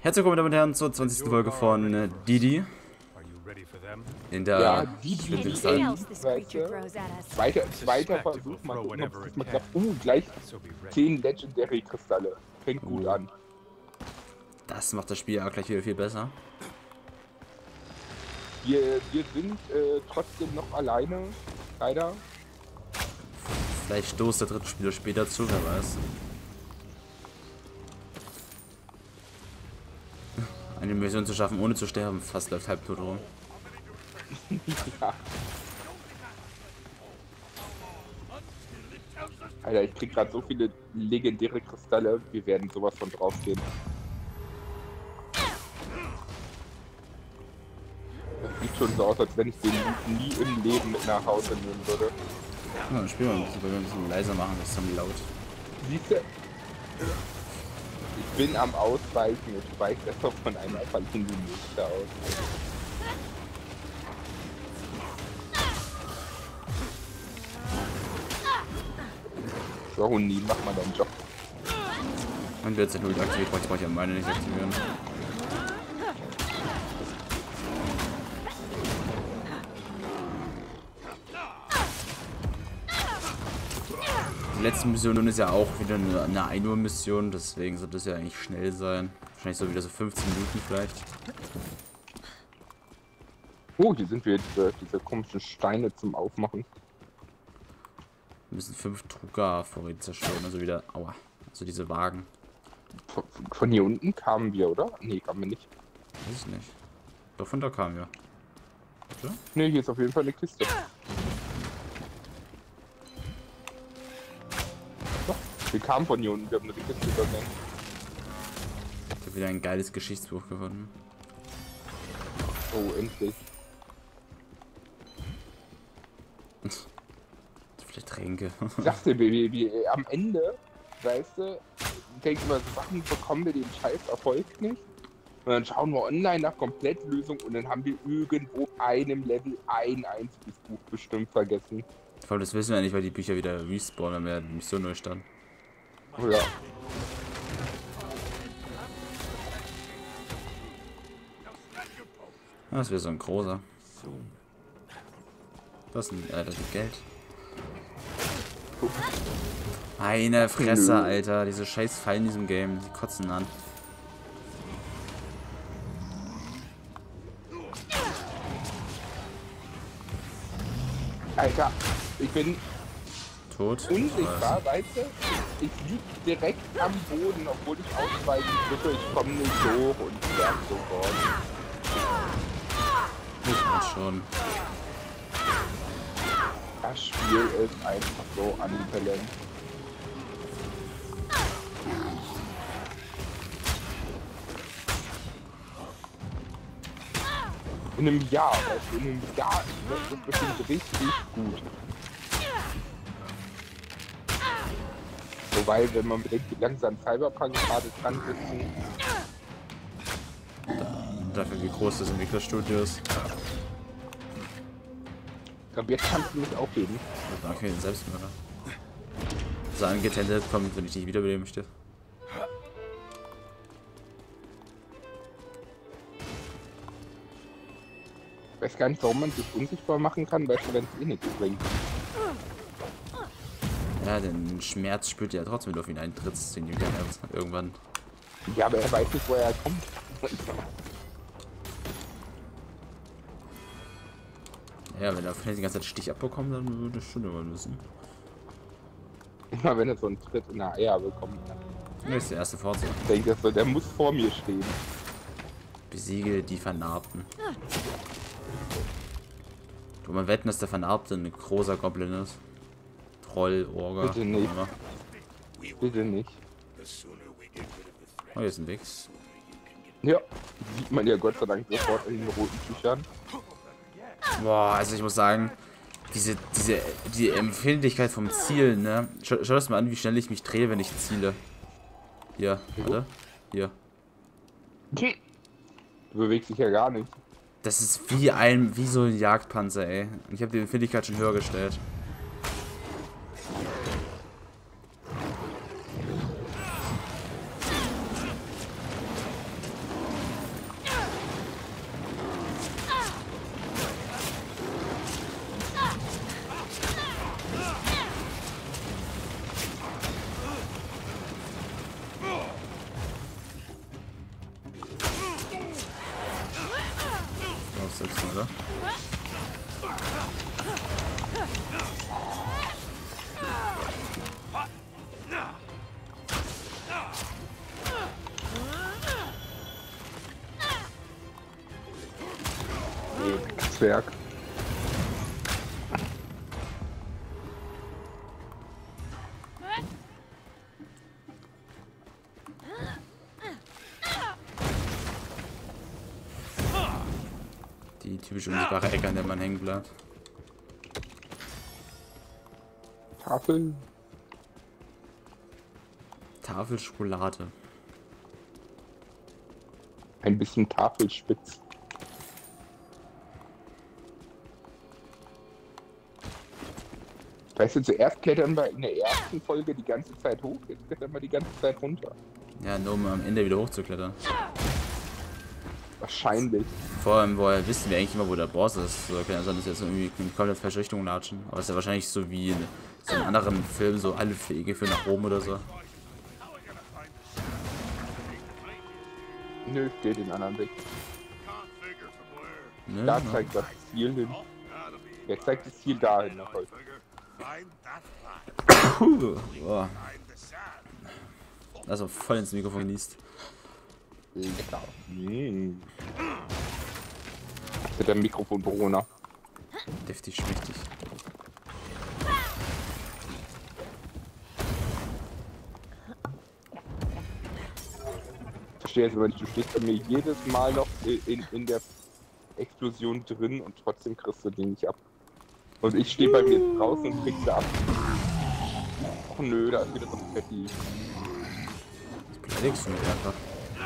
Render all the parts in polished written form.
Herzlich willkommen, meine Damen und Herren, zur 20. Folge von Didi. In der Ja, Didi, zweiter Versuch, mal gucken, ob es mal klappt. Gleich 10 Legendary Kristalle. Fängt gut an. Das macht das Spiel ja gleich wieder viel besser. Wir sind trotzdem noch alleine, leider. Vielleicht stoßt der dritte Spieler später zu, wer weiß. Eine Mission zu schaffen, ohne zu sterben, fast läuft halbtot rum. Ja. Alter, ich krieg gerade so viele legendäre Kristalle, wir werden sowas von draufgehen. Das sieht schon so aus, als wenn ich den nie im Leben mit nach Hause nehmen würde. Ja, dann spielen wir ein bisschen leiser machen, das ist dann laut. Siehst du? Ich bin am Ausweichen, ich weiche besser von einer Falle in die nächste aus. So, Hundi, mach mal deinen Job. Und wird jetzt halt aktiviert, brauche ich ja meine nicht aktivieren. Die letzte Mission ist ja auch wieder eine 1 Uhr Mission, deswegen sollte es ja eigentlich schnell sein. Wahrscheinlich so wieder so 15 Minuten vielleicht. Oh, hier sind wir diese komischen Steine zum Aufmachen. Wir müssen 5 Drucker-Vorräte zerstören, also wieder, aua, also diese Wagen. Von hier unten kamen wir, oder? Nee, kamen wir nicht. Weiß ich nicht. Doch von da kamen wir. Oder? Nee, hier ist auf jeden Fall eine Kiste. Doch, wir kamen von hier unten, wir haben eine Kiste übergangen. Ich habe wieder ein geiles Geschichtsbuch gefunden. Oh, endlich. Vielleicht Tränke. Ich dachte, wir am Ende, weißt du, denken wir, so Sachen bekommen wir den scheiß Erfolg nicht. Und dann schauen wir online nach Komplettlösung und dann haben wir irgendwo einem Level ein einziges Buch bestimmt vergessen. Vor allem das wissen wir ja nicht, weil die Bücher wieder respawnen, wenn wir die Mission neu starten. Oh ja. Das wäre so ein großer. Das ist Geld. Meine Fresse, Alter. Diese scheiß Fallen in diesem Game. Die kotzen an. Alter, ich bin Tot. unsichtbar, weißt du? Ich lieg direkt am Boden, obwohl ich ausweichen drücke. Ich komme nicht hoch und sterbe sofort. Ich muss schon. Das Spiel ist einfach so ambivalent. In einem Jahr, weißt du, in einem Jahr wird das bestimmt richtig gut. Wobei, wenn man bedenkt, wie langsam Cyberpunk gerade dran ist. Dafür wie groß das Entwicklerstudio ist. Ich glaube, jetzt kannst du mich aufheben. Okay, den Selbstmörder. So angetendet kommt, wenn ich nicht wiederbeleben möchte. Ich weiß gar nicht, warum man sich unsichtbar machen kann, weil es eh nichts bringt. Ja, den Schmerz spürt er ja trotzdem, wenn du auf ihn eintrittst, den Jünger irgendwann. Ja, aber er weiß nicht, woher er kommt. Ja, wenn er auf die ganze Zeit Stich abbekommt, dann würde ich schon immer wissen. Immer wenn er so einen Tritt in der Eier bekommt. Das ist der erste Fahrzeug. Ich denke, so, der muss vor mir stehen. Besiege die Vernarbten. Du mal wetten, dass der Vernarbte ein großer Goblin ist. Troll, Orga. Bitte nicht. Oder? Bitte nicht. Oh, hier ist ein Weg. Ja, sieht man ja Gott sei Dank sofort in den roten Tüchern. Boah, also ich muss sagen, die Empfindlichkeit vom Zielen, ne? Schau das mal an, wie schnell ich mich drehe, wenn ich ziele. Hier, warte. Hier. Du bewegst dich ja gar nicht. Das ist wie so ein Jagdpanzer, ey. Ich habe die Empfindlichkeit schon höher gestellt. Y, oder? Zwerg. Die typische unsichtbare Ecke, an der man hängen bleibt. Tafel. Tafel Schokolade. Ein bisschen Tafelspitz. Weißt du, zuerst klettern wir in der ersten Folge die ganze Zeit hoch, jetzt klettern wir die ganze Zeit runter. Ja, nur um am Ende wieder hochzuklettern. Wahrscheinlich. Vor allem, woher wissen wir eigentlich immer, wo der Boss ist. So, kann ja sein, dass wir jetzt irgendwie in komplett falsche Richtung latschen. Aber es ist ja wahrscheinlich so wie in so einem anderen Film, so alle Wege für nach Rom oder so. Nö, ich gehe den anderen Weg. Ne? Da zeigt das Ziel hin. Jetzt zeigt das Ziel dahin nach heute. Boah. Also voll ins Mikrofon genießt. Lecker. Mit der Mikrofon Corona. Deftig, schmächtig. Verstehe jetzt aber nicht, du stehst bei mir jedes Mal noch in der Explosion drin und trotzdem kriegst du den nicht ab. Und ich stehe bei mir draußen und krieg sie ab. Och nö, da ist wieder so ein Fetti. Das beleidigst du mich einfach.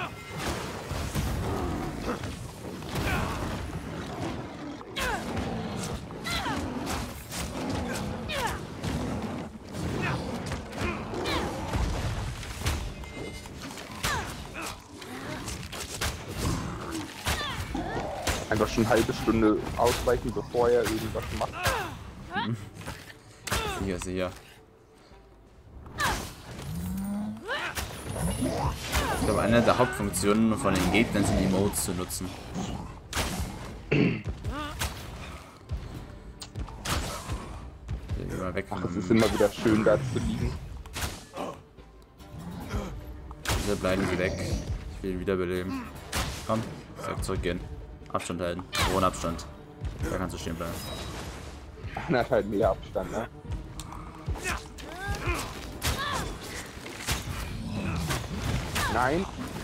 Einfach schon eine halbe Stunde ausweichen, bevor er irgendwas macht. Sicher, sicher. Ich glaube, eine der Hauptfunktionen von den Gegnern sind Emotes zu nutzen. Immer weg Ach, von es ist immer wieder schön, da zu liegen. Bitte bleiben Sie weg. Ich will wiederbeleben. Komm, sag zurückgehen. Abstand halten. Hohen Abstand. Da kannst du stehen bleiben. Man hat halt mehr Abstand, ne? Nein!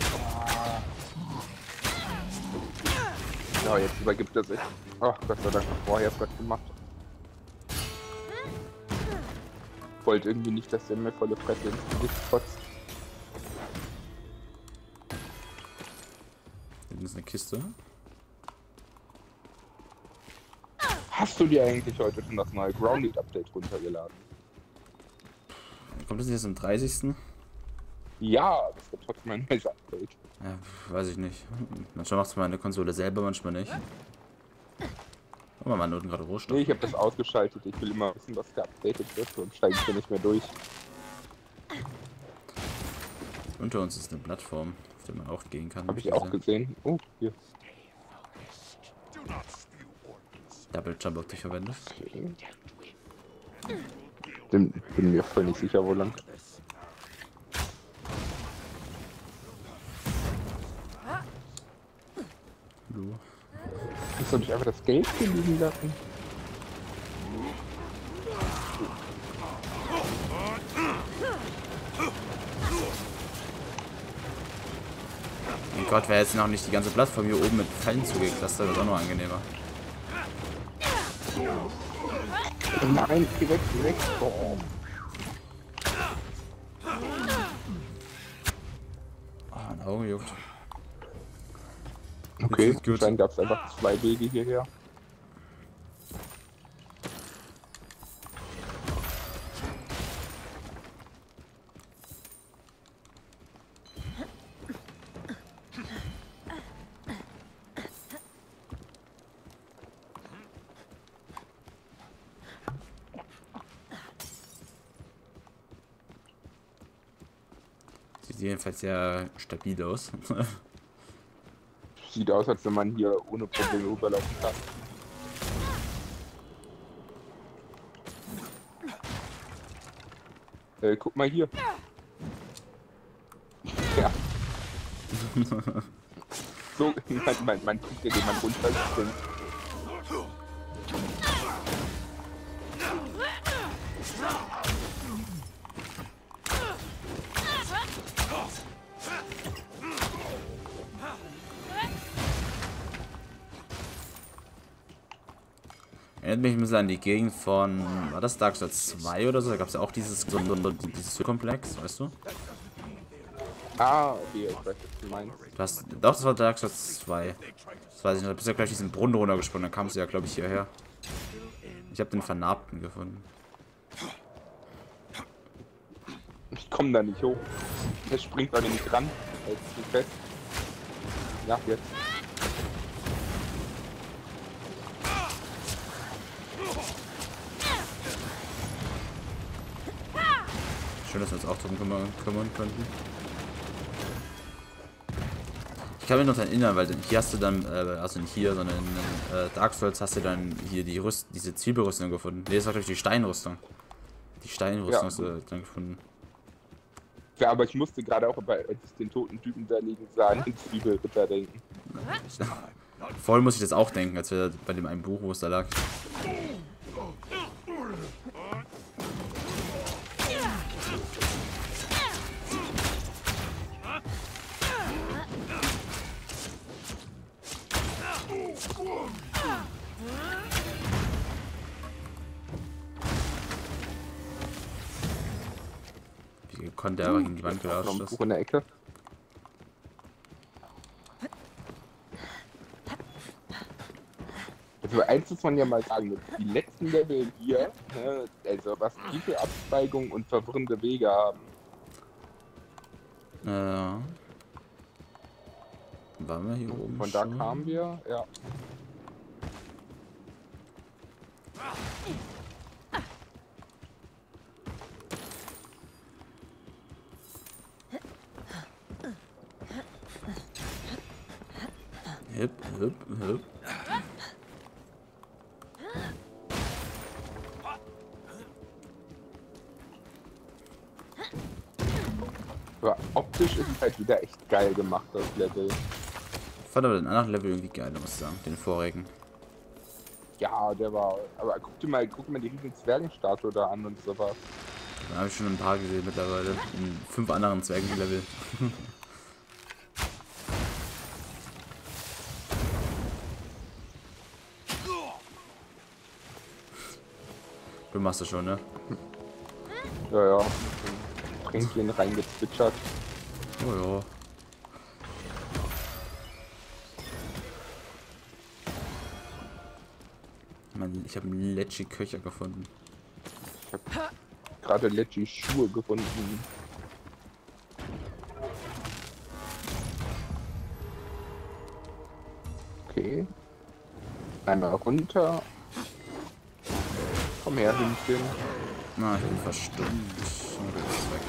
Ja, jetzt übergibt er sich. Ach, Gott sei Dank, vorher was gemacht. Ich wollte irgendwie nicht, dass der mir volle Fresse ins Gesicht kotzt. Hinten ist eine Kiste. Hast du dir eigentlich heute schon das neue Grounded Update runtergeladen? Kommt das nicht erst am 30.? Ja, das wird trotzdem ein neues Update. Ja, weiß ich nicht. Manchmal macht es meine Konsole selber, manchmal nicht. Guck mal, meine Noten gerade Rohstoff. Nee, ich habe das ausgeschaltet. Ich will immer wissen, was geupdatet wird, sonst steige ich hier nicht mehr durch. Unter uns ist eine Plattform, auf der man auch gehen kann. Habe ich auch gesehen. Oh, hier. Double Jump auf dich verwendet. Okay. Bin mir voll nicht sicher, wo lang. Du. Hast du nicht einfach das Geld hier liegen lassen? Mein Gott, wäre jetzt noch nicht die ganze Plattform hier oben mit Fallen zugeklustert, wird auch noch angenehmer. Nein, geh weg, geh weg. Oh. Ah, ein Auge juckt. Okay, Gut. dann gab es einfach zwei Wege hierher. Sieht jedenfalls sehr stabil aus. Sieht aus, als wenn man hier ohne Probleme rüberlaufen kann. Guck mal hier. Ja. So, man kriegt ja jemand runterspringt. Erinnert mich ein bisschen an die Gegend von, war das Dark Souls 2 oder so? Da gab es ja auch dieses Komplex, weißt du? Ah, okay, ich weiß, was du meinst. Doch, das war Dark Souls 2. Das weiß ich nicht, da bist du ja gleich diesen Brunnen runtergesprungen, dann kamst du ja, glaube ich, hierher. Ich habe den Vernarbten gefunden. Ich komme da nicht hoch. Der springt da nicht ran. Jetzt ist fest. Ja, jetzt. Schön, dass wir uns auch drum kümmern könnten. Ich kann mich noch daran erinnern, weil hier hast du dann, also nicht hier, sondern in Dark Souls hast du dann hier diese Zwiebelrüstung gefunden. Nee, das war, glaube ich, die Steinrüstung. Die Steinrüstung Ja. hast du dann gefunden. Ja, aber ich musste gerade auch bei den toten Typen da liegen sah an den Zwiebelritter denken. Voll muss ich das auch denken, als wir bei dem einen Buch, wo es da lag. Wie konnte er aber gegen die Wand Noch ein gelauscht Buch in der Ecke. Also eins muss man ja mal sagen, die letzten Level hier, ne, also was tiefe Abzweigungen und verwirrende Wege haben. Ja. Waren wir hier oben Von da schon? kamen wir, ja. Hip, hip, hip. Aber optisch ist es halt wieder echt geil gemacht, das Level. Ich fand aber den anderen Level irgendwie geiler, muss ich sagen. Den vorigen. Ja, der war. Aber guck mal die riesen Zwergenstatue da an und sowas. Da habe ich schon ein paar gesehen mittlerweile. In 5 anderen Zwergenlevel. Du machst das schon, ne? Ja, ja. Tränchen reingezwitschert. Oh ja. Mann, ich habe einen Lecci Köcher gefunden. Ich hab gerade Leggy Schuhe gefunden. Okay. Einmal runter. Komm her, Hündchen. Na, ich bin verstummt. Okay, ist weg.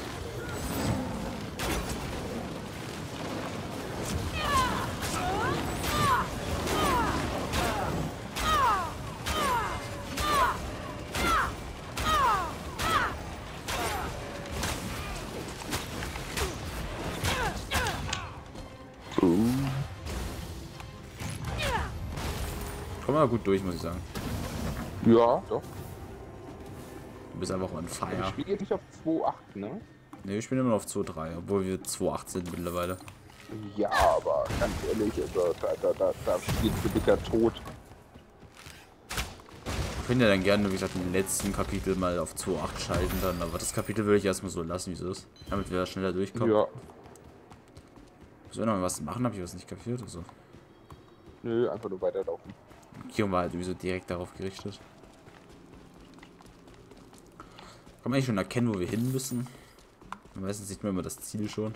Komm mal gut durch, muss ich sagen. Ja, doch. Du bist einfach on Ich fire. spiele jetzt nicht auf 2.8, ne? Ne, ich bin immer noch auf 2.3, obwohl wir 2.8 sind mittlerweile. Ja, aber ganz ehrlich, also, da spielt für dicker Tod. Ich könnte ja dann gerne, wie gesagt, im letzten Kapitel mal auf 2.8 schalten dann, aber das Kapitel würde ich erstmal so lassen, wie es ist. Damit wir schneller durchkommen. Ja. Sollen wir noch was machen? Habe ich was nicht kapiert? Also. Nö, einfach nur weiterlaufen. Hier war halt sowieso direkt darauf gerichtet. Kann man eigentlich schon erkennen, wo wir hin müssen? Meistens sieht man immer das Ziel schon.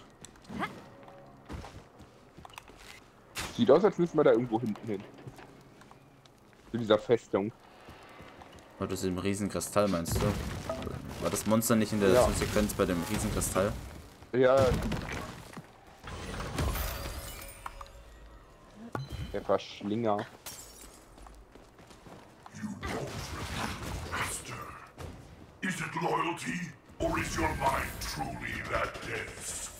Sieht aus, als müssen wir da irgendwo hinten hin. Zu dieser Festung. War das im Riesenkristall, meinst du? War das Monster nicht in der Ja. Sequenz bei dem Riesenkristall? Ja, Der Verschlinger. Is it loyalty, or is your mind truly that dense?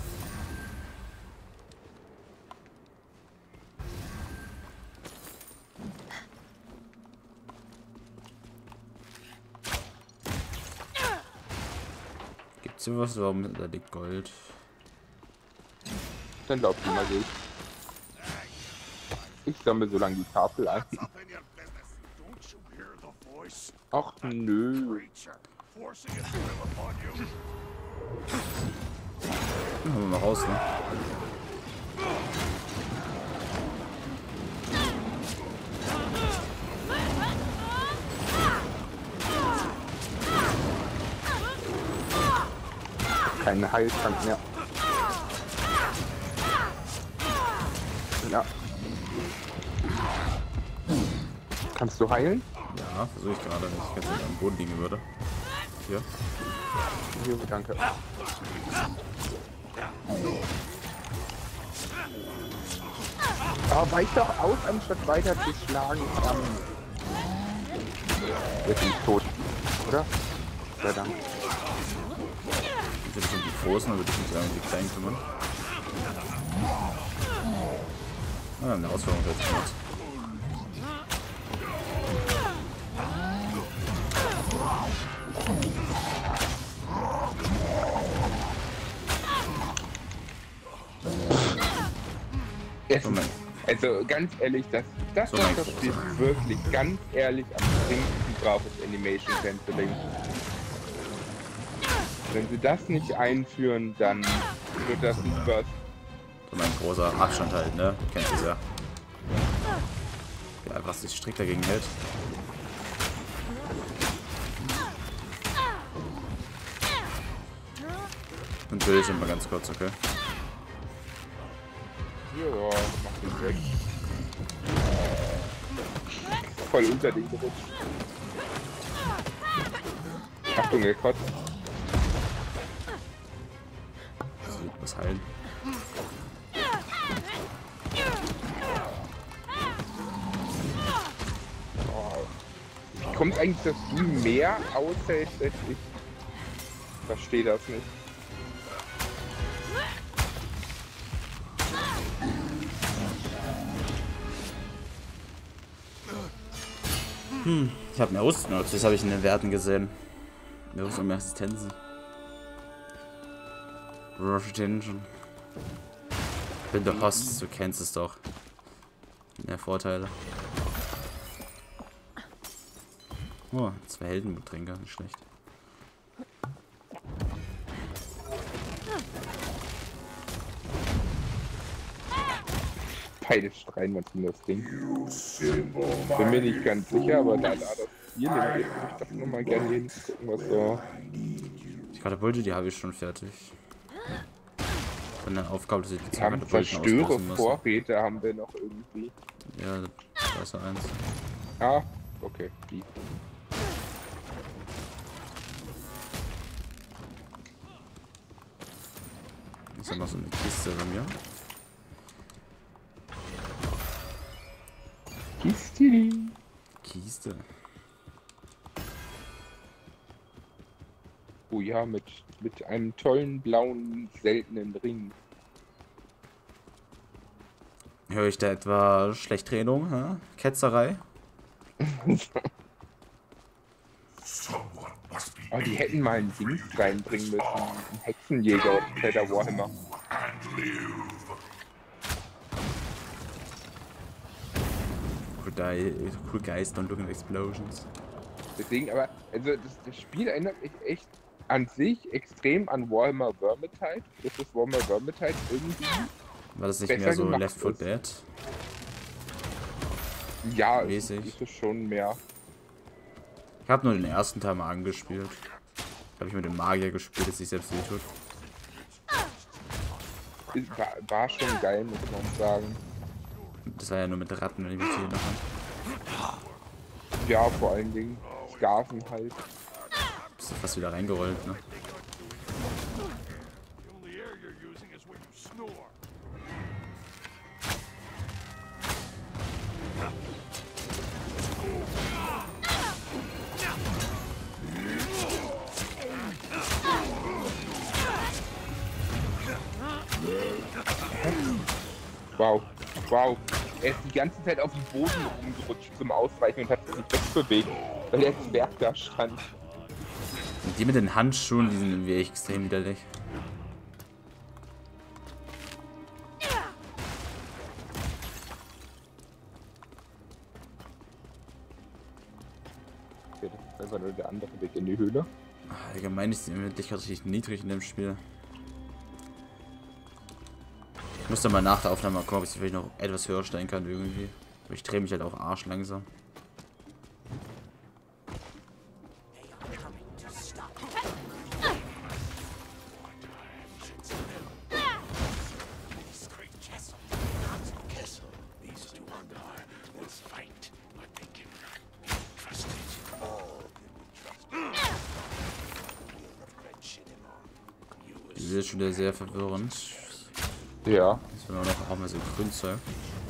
Gibt's hier was? Warum da liegt Gold? Dann glaubt ihr mal nicht. Ich sammle so lange die Tafel ein. Ach nö. Machen wir mal raus, ne? Kein Heiltrank mehr. Ja. Kannst du heilen? Ja, versuche ich gerade, wenn ich jetzt nicht am Boden liegen würde. Hier. Hier, danke. Aber weich doch aus, anstatt weiter zu schlagen. Jetzt bin ich tot, oder? Sei Dank. Ich will dich um die Großen, dann würde ich mich um die Kleinen kümmern. Ah, eine Ausführung wird gemacht. Also ganz ehrlich, das So, Spiel wirklich ganz ehrlich am dringendsten braucht ist Animation Canceling. Wenn sie das nicht einführen, dann wird das nicht was. So mein großer Abstand halt, ne? Du kennst es ja. Der einfach sich strikt dagegen hält. Und will ich immer ganz kurz, okay? Ja, mach den weg. Voll unter den gerutscht. Achtung, er kotzt. Was heilen. Wie kommt eigentlich, dass du mehr aushältst als ich? Verstehe das nicht. Ich habe mehr Rüsten, das habe ich in den Werten gesehen. Mehr Rüstung und mehr Assistenzen. Retention. Bin der Host, du kennst es doch. Mehr Vorteile. Oh, 2 Heldenbetrinker, nicht schlecht. Beide streiten uns um das Ding. Bin mir nicht ganz sicher, aber da das Ziel würde ich doch nochmal gerne hin gucken, was so. Die Katapulte, die habe ich schon fertig. Eine Aufgabe, dass ich die Wir haben zerstöre Vorräte, haben wir noch irgendwie. Ja, da ist ja eins. Ah, okay. Die. Ist ja noch so eine Kiste bei mir. Kiste. Kiste. Oh ja, mit einem tollen blauen seltenen Ring. Höre ich da etwa Schlechtredung, hä? Ketzerei? Oh, die hätten mal einen Ding reinbringen müssen. Ein Hexenjäger aus Feather Warhammer. Cool guys don't look at explosions. Deswegen, aber, also das Spiel erinnert mich echt an sich extrem an Warhammer Vermintide. Das ist Warhammer Vermintide irgendwie. War das nicht mehr so Left 4 Dead? Ja, mäßig? ist es schon mehr. Ich habe nur den ersten Teil mal angespielt. Habe ich mit dem Magier gespielt, der sich selbst wehtut. War schon geil, muss man sagen. Das war ja nur mit Ratten, wenn ich mich hier noch an. Ja, vor allen Dingen. Skarven halt. Bist du fast wieder reingerollt, ne? Wow. Wow. Er ist die ganze Zeit auf dem Boden rumgerutscht zum Ausweichen und hat sich nicht wegbewegt, weil der Zwerg da stand. Und die mit den Handschuhen, die sind irgendwie echt extrem widerlich. Okay, das ist einfach nur der andere Weg in die Höhle. Allgemein ist die Empfindlichkeit richtig niedrig in dem Spiel. Ich muss dann mal nach der Aufnahme mal gucken, ob ich vielleicht noch etwas höher stellen kann irgendwie. Aber ich drehe mich halt auch arsch langsam. Das ist schon wieder sehr verwirrend. Ja. Das war noch auch mal so Grünzeug.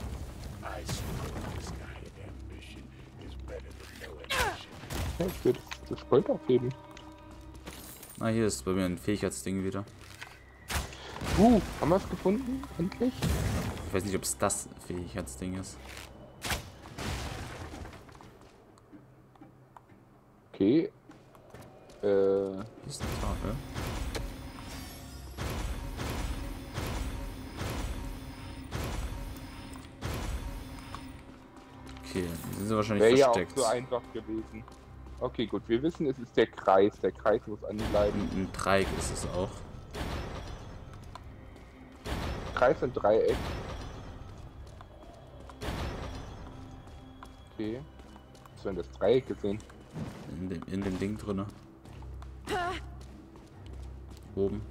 Ja, ich will das Gold aufheben. Ah, hier ist bei mir ein Fähigkeitsding wieder. Haben wir es gefunden? Endlich? Ich weiß nicht, ob es das Fähigkeitsding ist. Okay. Hier ist eine Tafel. Okay, die sind sie wahrscheinlich Wäre ja auch versteckt. so einfach gewesen. Okay, gut. Wir wissen, es ist der Kreis. Der Kreis muss anbleiben. Ein Dreieck ist es auch. Kreis und Dreieck. Okay. Hast du denn das Dreieck gesehen? In dem Ding drinne. Oben.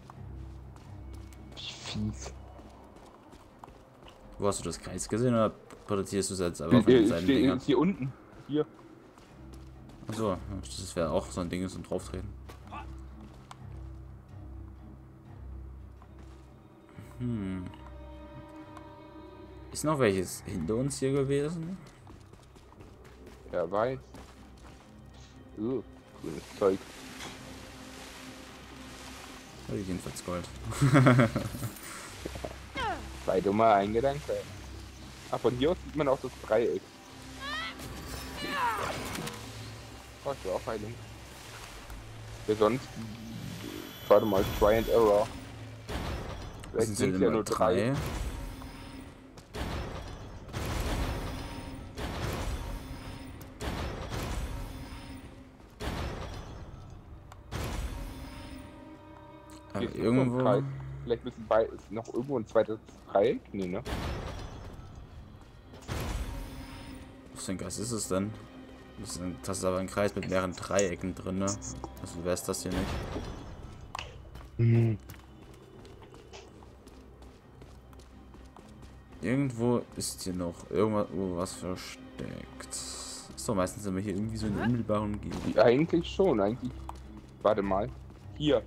Wie fies. Wo hast du das Kreis gesehen oder porträtierst du es jetzt einfach von den Seiten Dingern? Hier unten. Hier. Achso, das wäre auch so ein Ding, so ein Drauftreten. Ist noch welches hinter uns hier gewesen? Wer weiß. Grünes Zeug. Oh, jedenfalls Gold. Sei du mal ein Gedanke. Ah, von hier aus sieht man auch das Dreieck. Oh, ich will auch Heilung. Ja, sonst... Warte mal, Try and Error. Das Vielleicht sind sind ja immer nur 3. Aber Hier ist noch so ein irgendwo. Kreis. Vielleicht müssen bei ist noch irgendwo ein zweites Dreieck? Nee, ne? Was für ein Geist ist es denn? Das ist aber ein Kreis mit mehreren Dreiecken drin, ne? Also wäre es das hier nicht. Irgendwo ist hier noch irgendwas versteckt. So, meistens sind wir hier irgendwie so in der unmittelbaren Umgebung. Ja, eigentlich schon, eigentlich. Warte mal. Hier.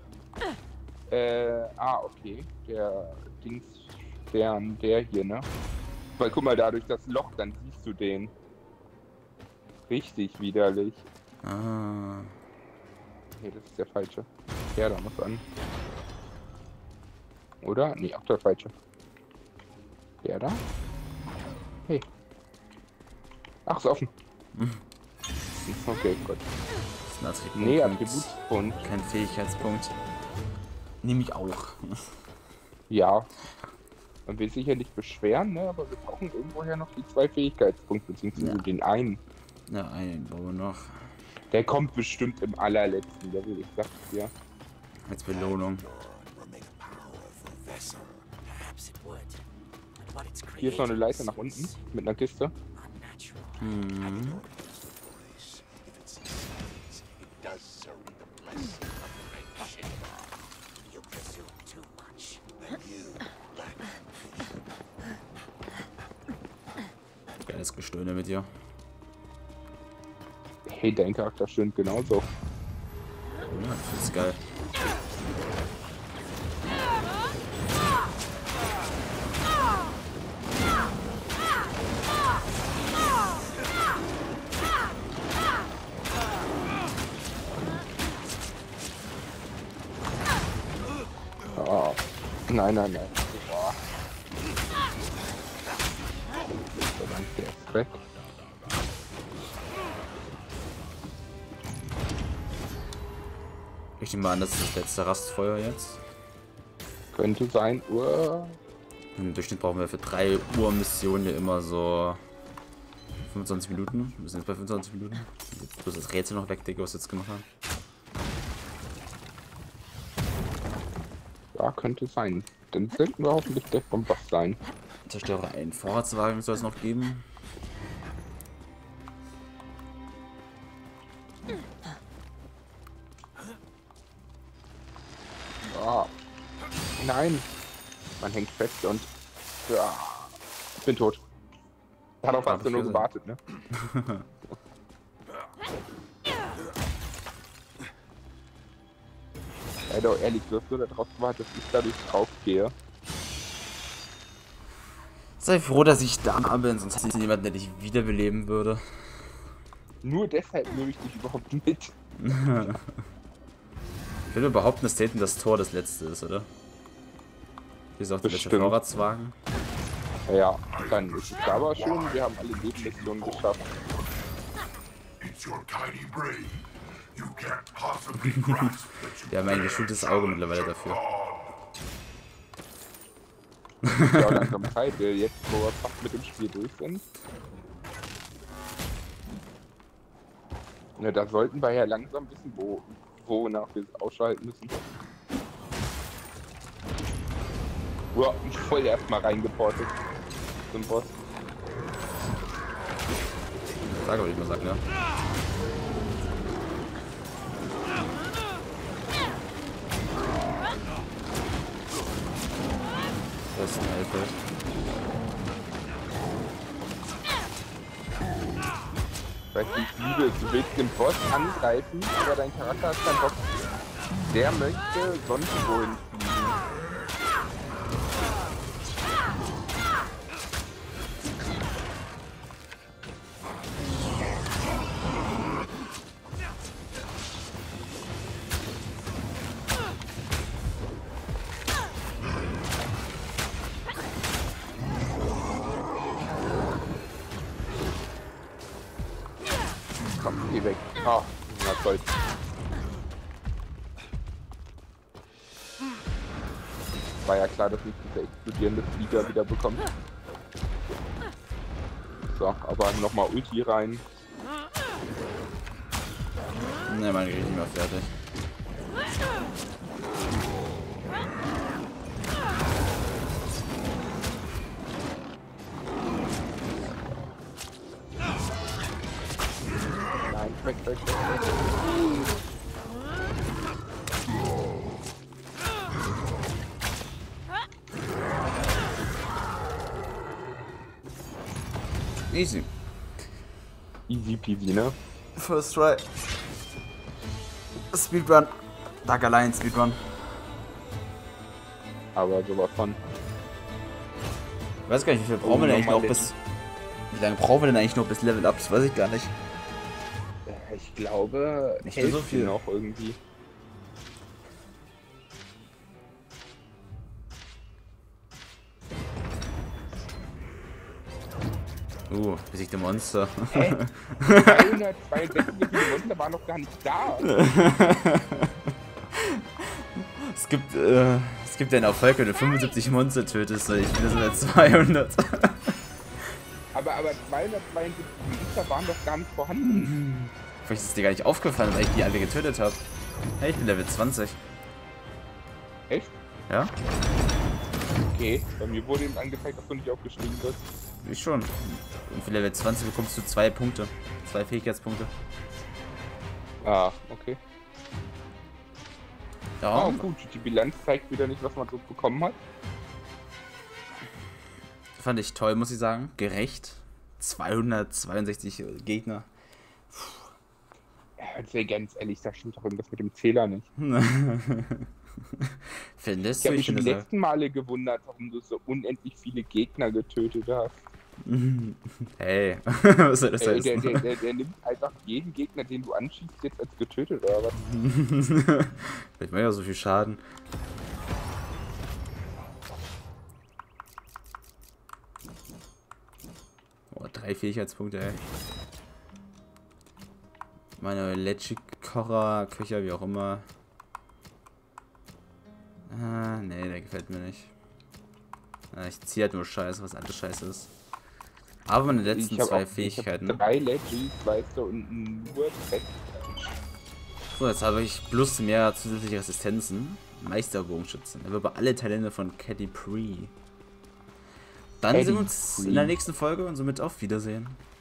Okay. Der Dingsstern, der hier, ne? Weil guck mal, da durch das Loch, dann siehst du den. Richtig widerlich. Ah. Nee, das ist der falsche. Der da muss an. Oder? Nee, auch der falsche. Der da? Hey. Ach, ist offen. Okay, gut. Das ist ein Attribut. Nee, Attributspunkt. Kein Fähigkeitspunkt. Nehme ich auch. Ja. Man will sich ja nicht beschweren, ne? Aber wir brauchen irgendwoher noch die 2 Fähigkeitspunkte, beziehungsweise den einen. Ja, einen brauchen wir noch. Der kommt bestimmt im allerletzten Level, ich sag's dir. Als Belohnung. Hier ist noch eine Leiter nach unten mit einer Kiste. Mhm. Geiles Gestöhne mit dir. Hey, dein Charakter stimmt genauso. Ja, ich find's geil. Oh. Nein. Boah. weg. Ich nehme mal an, das ist das letzte Rastfeuer jetzt. Könnte sein. Im Durchschnitt brauchen wir für 3 Uhr Missionen ja immer so 25 Minuten. Wir sind jetzt bei 25 Minuten. Jetzt bloß das Rätsel noch weg, Digga, was wir jetzt gemacht haben. Ja, könnte sein. Dann sollten wir hoffentlich der vom Boss sein. Zerstöre einen Vorratswagen, soll es noch geben. Ah. Nein. Man hängt fest und... Ja. Ich bin tot. Darauf hast du nur gewartet, ne? Ja, doch ehrlich, du hast nur darauf gewartet, dass ich dadurch drauf gehe. Sei froh, dass ich da bin, sonst hast du jemanden, der dich wiederbeleben würde. Nur deshalb nehme ich dich überhaupt mit. Ich würde behaupten, dass Dayton das Tor das letzte ist, oder? Hier ist auch der letzte Vorratswagen. Ja, dann ist es aber schön, wir haben alle Nebenmissionen geschafft. It's your tiny brain. You can't possibly grasp that you Wir haben ein geschultes Auge mittlerweile dafür. Ja, langsam Zeit, jetzt wo wir fast mit dem Spiel durch sind. Ne, da sollten wir ja langsam wissen, wonach wir es ausschalten müssen. Uah, voll erstmal reingeportet zum Boss. Sag aber, ich mal sagen, ne? Das ist ein Elfeld. Weißt du, ich liebe es, du willst den Boss angreifen, aber dein Charakter ist kein Boss. Der möchte sonst wohin fliegen. Komm, geh weg. Ah, na toll. War ja klar, dass ich diese explodierende Flieger wieder bekomme. So, aber nochmal Ulti rein. Ne, meine ich nicht mehr fertig. Nein, weg. Easy. Easy peasy, ne? First try. Speedrun. Dark Alliance Speedrun. Aber sowas von. Ich weiß gar nicht, wie viel brauchen wir denn eigentlich noch bis... Wie lange brauchen wir denn eigentlich noch bis Level Up? Das weiß ich gar nicht. Ich glaube, Nicht mehr so Hälfte viel. noch irgendwie. Besiegte Monster. 362 Monster waren noch gar nicht da. Es gibt einen Erfolg, wenn du 75 Monster tötest. Ich bin so bei 200. Aber 272 Monster waren doch gar nicht vorhanden. Vielleicht ist es dir gar nicht aufgefallen, weil ich die alle getötet habe. Hey, ich bin Level 20. Echt? Ja? Okay, bei mir wurde eben angezeigt, dass du nicht aufgestiegen bist. Ich schon. Und für Level 20 bekommst du 2 Punkte. 2 Fähigkeitspunkte. Ah, okay. Ja. Ah, gut, die Bilanz zeigt wieder nicht, was man so bekommen hat. Fand ich toll, muss ich sagen. Gerecht. 262 Gegner. Ja, also ganz ehrlich, da stimmt doch irgendwas mit dem Zähler nicht. Findest Ich habe du? mich die finde letzten Male gewundert, warum du so unendlich viele Gegner getötet hast. Hey, was soll das heißen? Der nimmt einfach jeden Gegner, den du anschießt, jetzt als getötet oder was? Vielleicht macht ja so viel Schaden. Oh, Oh, 3 Fähigkeitspunkte, ey. Meine Legit-Kocher, Köcher, wie auch immer. Ah, nee, der gefällt mir nicht. Ich ziehe halt nur Scheiße, was alles Scheiße ist. Aber meine letzten 2 Fähigkeiten. Ich hab 3 Legis, weißt du, und nur Dreck. So, jetzt habe ich plus mehr zusätzliche Resistenzen. Meisterbogenschützen. Er über alle Talente von Katy Pree. Dann sehen wir uns in der nächsten Folge und somit auf Wiedersehen.